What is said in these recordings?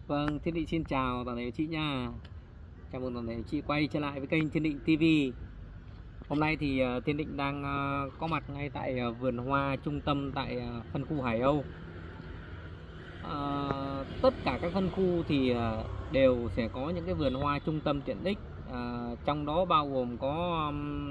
Vâng, Thiên Định xin chào toàn thể anh chị nha. Chào mừng toàn thể anh chị quay trở lại với kênh Thiên Định TV. Hôm nay thì Thiên Định đang có mặt ngay tại vườn hoa trung tâm tại phân khu Hải Âu. Tất cả các phân khu thì đều sẽ có những cái vườn hoa trung tâm tiện ích. Trong đó bao gồm có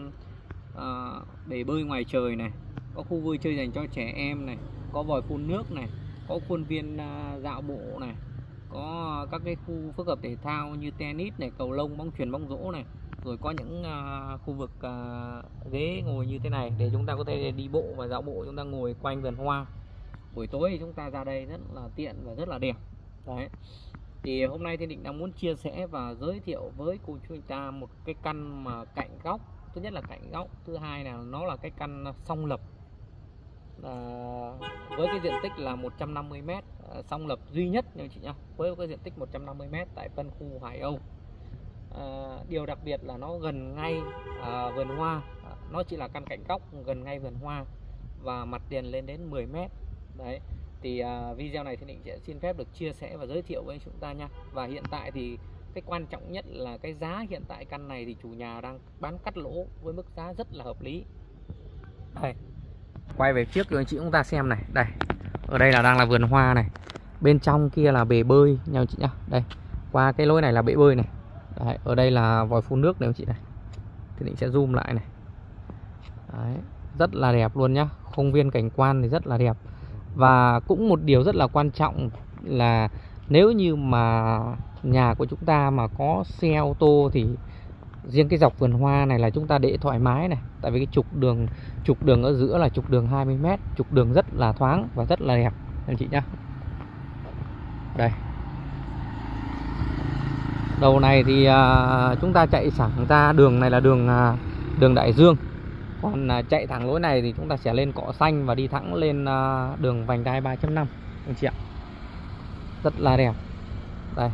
bể bơi ngoài trời này, có khu vui chơi dành cho trẻ em này, có vòi phun nước này, có khuôn viên dạo bộ này, có các cái khu phức hợp thể thao như tennis này, cầu lông, bóng chuyền, bóng rổ này, rồi có những khu vực ghế ngồi như thế này để chúng ta có thể đi bộ và dạo bộ, chúng ta ngồi quanh vườn hoa. Buổi tối thì chúng ta ra đây rất là tiện và rất là đẹp. Đấy. Thì hôm nay Thiên Định đang muốn chia sẻ và giới thiệu với cô chú anh ta một cái căn mà cạnh góc. Thứ nhất là cạnh góc, thứ hai là nó là cái căn song lập. Với cái diện tích là 150m, song lập duy nhất nha anh chị nhá, với cái diện tích 150m tại phân khu Hải Âu. Điều đặc biệt là nó gần ngay vườn hoa, nó chỉ là căn cạnh góc gần ngay vườn hoa và mặt tiền lên đến 10m. Đấy. Thì video này thì Định sẽ xin phép được chia sẻ và giới thiệu với chúng ta nha. Và hiện tại thì cái quan trọng nhất là cái giá hiện tại căn này thì chủ nhà đang bán cắt lỗ với mức giá rất là hợp lý. Đây, quay về trước cho anh chị chúng ta xem này. Đây, ở đây là đang là vườn hoa này, bên trong kia là bể bơi nha anh chị nhá. Đây, qua cái lối này là bể bơi này. Đấy, ở đây là vòi phun nước này anh chị này. Thì Định sẽ zoom lại này. Đấy, rất là đẹp luôn nhá. Công viên cảnh quan thì rất là đẹp. Và cũng một điều rất là quan trọng là nếu như mà nhà của chúng ta mà có xe ô tô thì riêng cái dọc vườn hoa này là chúng ta để thoải mái này. Tại vì cái trục đường ở giữa là trục đường 20m, trục đường rất là thoáng và rất là đẹp anh chị nhá. Đây, đầu này thì chúng ta chạy thẳng ra đường này là đường Đại Dương. Còn chạy thẳng lối này thì chúng ta sẽ lên cỏ xanh và đi thẳng lên đường vành đai 3.5 anh chị ạ. Rất là đẹp. Đây,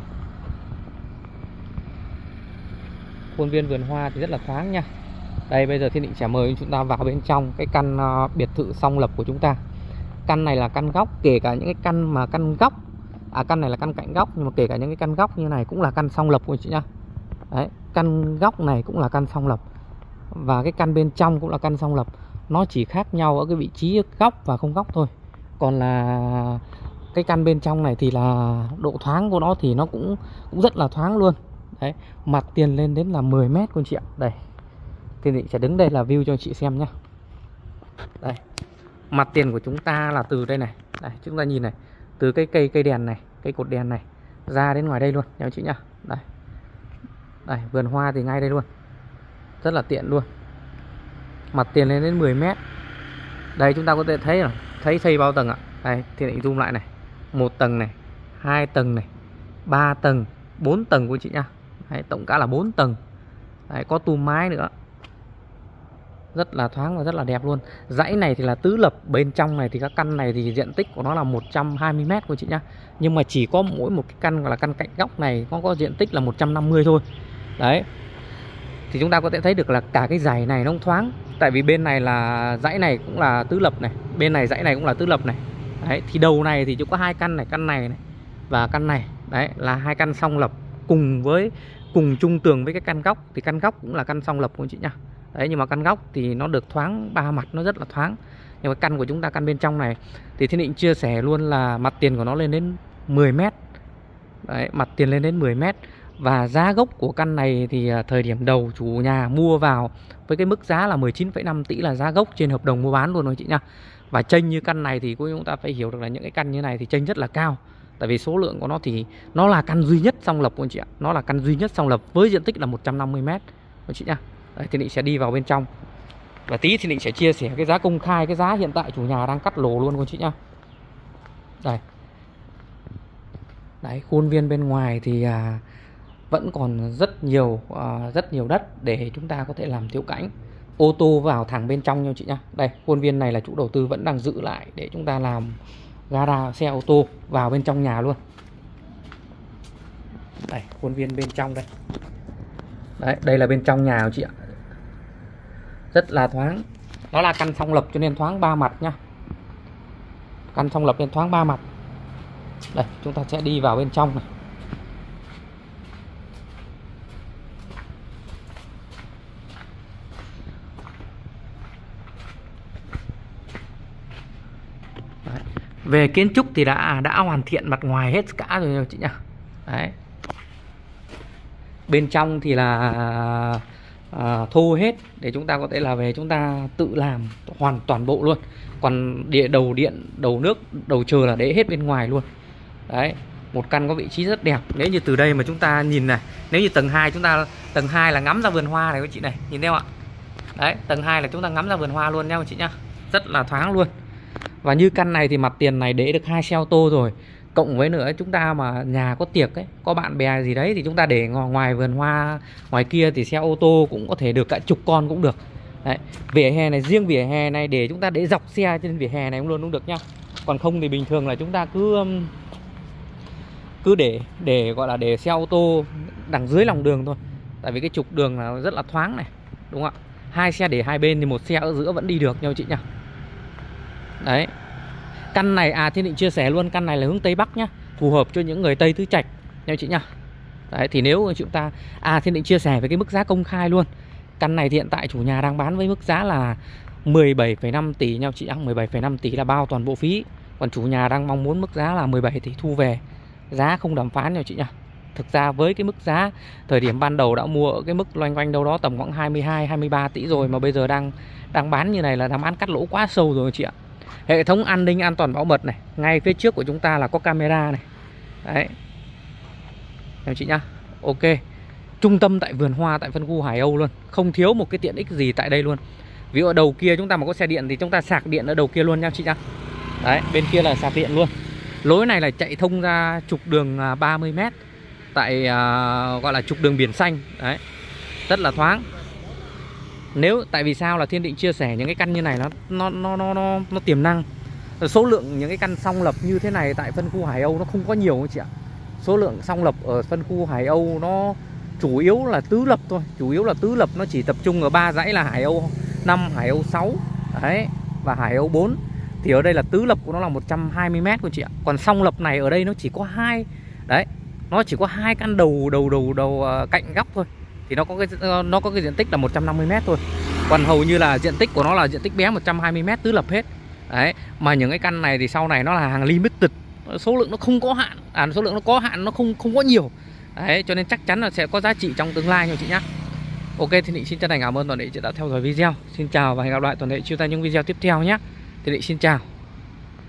khuôn viên vườn hoa thì rất là thoáng nha. Đây, bây giờ Thiên Định sẽ mời chúng ta vào bên trong cái căn biệt thự song lập của chúng ta. Căn này là căn góc, kể cả những cái căn mà căn góc, căn này là căn cạnh góc, nhưng mà kể cả những cái căn góc như này cũng là căn song lập của chị nhá. Đấy, căn góc này cũng là căn song lập và cái căn bên trong cũng là căn song lập. Nó chỉ khác nhau ở cái vị trí góc và không góc thôi. Còn là cái căn bên trong này thì là độ thoáng của nó thì nó cũng rất là thoáng luôn. Đấy, mặt tiền lên đến là 10m con chị ạ. Đây, thì Định sẽ đứng đây là view cho chị xem nhá. Đây, mặt tiền của chúng ta là từ đây này. Đây, chúng ta nhìn này, từ cái cây đèn này, cây cột đèn này ra đến ngoài đây luôn nha chị nhá. Đây, đây, vườn hoa thì ngay đây luôn, rất là tiện luôn. Mặt tiền lên đến 10m. Đây, chúng ta có thể thấy rồi, thấy xây bao tầng ạ. Đây, thì Định zoom lại này, 1 tầng này, 2 tầng này, 3 tầng, 4 tầng của chị nhá. Đấy, tổng cả là 4 tầng. Đấy, có tum mái nữa, rất là thoáng và rất là đẹp luôn. Dãy này thì là tứ lập, bên trong này thì các căn này thì diện tích của nó là 120m của chị nhá. Nhưng mà chỉ có mỗi một cái căn gọi là căn cạnh góc này có diện tích là 150 thôi. Đấy, thì chúng ta có thể thấy được là cả cái dãy này nó cũng thoáng. Tại vì bên này là dãy này cũng là tứ lập này, bên này dãy này cũng là tứ lập này. Đấy, thì đầu này thì chỉ có 2 căn này, căn này và căn này. Đấy, là 2 căn song lập cùng chung tường với cái căn góc. Thì căn góc cũng là căn song lập của chị nhá. Đấy, nhưng mà căn góc thì nó được thoáng, 3 mặt nó rất là thoáng. Nhưng mà căn của chúng ta, căn bên trong này thì Thiên Định chia sẻ luôn là mặt tiền của nó lên đến 10m. Đấy, mặt tiền lên đến 10m. Và giá gốc của căn này thì thời điểm đầu chủ nhà mua vào với cái mức giá là 19,5 tỷ là giá gốc trên hợp đồng mua bán luôn rồi chị nha. Và chênh như căn này thì chúng ta phải hiểu được là những cái căn như này thì chênh rất là cao. Tại vì số lượng của nó thì nó là căn duy nhất song lập của anh chị ạ. Nó là căn duy nhất song lập với diện tích là 150m anh chị nha. Đấy, thì Định sẽ đi vào bên trong và tí thì Định sẽ chia sẻ cái giá công khai, cái giá hiện tại chủ nhà đang cắt lỗ luôn của chị nhá. Đây, đấy, khuôn viên bên ngoài thì vẫn còn rất nhiều đất để chúng ta có thể làm tiểu cảnh, ô tô vào thẳng bên trong nha chị nhá. Đây, khuôn viên này là chủ đầu tư vẫn đang giữ lại để chúng ta làm gara xe ô tô vào bên trong nhà luôn. Đây, khuôn viên bên trong đây. Đấy, đây là bên trong nhà của chị ạ, rất là thoáng. Nó là căn song lập cho nên thoáng 3 mặt nhá. Căn song lập nên thoáng 3 mặt. Đây, chúng ta sẽ đi vào bên trong này. Về kiến trúc thì đã hoàn thiện mặt ngoài hết cả rồi nha chị nhá. Đấy. Bên trong thì là thô hết để chúng ta có thể là về chúng ta tự làm toàn bộ luôn. Còn đầu điện, đầu nước, đầu chờ là để hết bên ngoài luôn. Đấy, một căn có vị trí rất đẹp. Nếu như từ đây mà chúng ta nhìn này, nếu như tầng 2 tầng 2 là ngắm ra vườn hoa này các chị này, nhìn thấy không ạ? Đấy, tầng 2 là chúng ta ngắm ra vườn hoa luôn nha các chị nhá. Rất là thoáng luôn. Và như căn này thì mặt tiền này để được 2 xe ô tô rồi. Cộng với nữa chúng ta mà nhà có tiệc ấy, có bạn bè gì đấy thì chúng ta để ngoài vườn hoa ngoài kia thì xe ô tô cũng có thể được cả chục con cũng được. Đấy, vỉa hè này, riêng vỉa hè này để chúng ta để dọc xe trên vỉa hè này cũng luôn cũng được nhá. Còn không thì bình thường là chúng ta cứ để gọi là để xe ô tô đằng dưới lòng đường thôi. Tại vì cái trục đường là rất là thoáng này, đúng không ạ? 2 xe để hai bên thì một xe ở giữa vẫn đi được nha chị nhá. Đấy. Căn này Thiên Định chia sẻ luôn, căn này là hướng Tây Bắc nhá, phù hợp cho những người Tây Tứ Trạch nha chị nhá. Đấy, thì nếu chúng ta Thiên Định chia sẻ với cái mức giá công khai luôn. Căn này thì hiện tại chủ nhà đang bán với mức giá là 17,5 tỷ nha chị nhá. 17,5 tỷ là bao toàn bộ phí. Còn chủ nhà đang mong muốn mức giá là 17 tỷ thu về. Giá không đàm phán nha chị nhá. Thực ra với cái mức giá thời điểm ban đầu đã mua ở cái mức loanh quanh đâu đó tầm khoảng 22, 23 tỷ rồi, mà bây giờ đang bán như này là đang bán cắt lỗ quá sâu rồi chị ạ. Hệ thống an ninh an toàn bảo mật này, ngay phía trước của chúng ta là có camera này. Đấy. Em chị nhá. Ok. Trung tâm tại vườn hoa, tại phân khu Hải Âu luôn, không thiếu một cái tiện ích gì tại đây luôn. Ví dụ ở đầu kia chúng ta mà có xe điện thì chúng ta sạc điện ở đầu kia luôn nha chị nhá. Đấy, bên kia là sạc điện luôn. Lối này là chạy thông ra trục đường 30 m tại gọi là trục đường biển xanh. Đấy. Rất là thoáng. Nếu tại vì sao là Thiên Định chia sẻ những cái căn như này nó tiềm năng. Số lượng những cái căn song lập như thế này tại phân khu Hải Âu nó không có nhiều chị ạ. Số lượng song lập ở phân khu Hải Âu nó chủ yếu là tứ lập thôi. Chủ yếu là tứ lập, nó chỉ tập trung ở 3 dãy là Hải Âu 5, Hải Âu 6 đấy, và Hải Âu 4. Thì ở đây là tứ lập của nó là 120 m của chị ạ. Còn song lập này ở đây nó chỉ có 2. Đấy, nó chỉ có 2 căn đầu cạnh góc thôi. Thì nó có cái diện tích là 150 m thôi. Còn hầu như là diện tích của nó là diện tích bé 120 m tứ lập hết. Đấy, mà những cái căn này thì sau này nó là hàng limited, số lượng nó không có hạn, số lượng nó có hạn, nó không có nhiều. Đấy, cho nên chắc chắn là sẽ có giá trị trong tương lai nha chị nhá. Ok, Thiên Định xin chân thành cảm ơn toàn thể chị đã theo dõi video. Xin chào và hẹn gặp lại toàn thể chúng ta những video tiếp theo nhé. Thiên Định xin chào.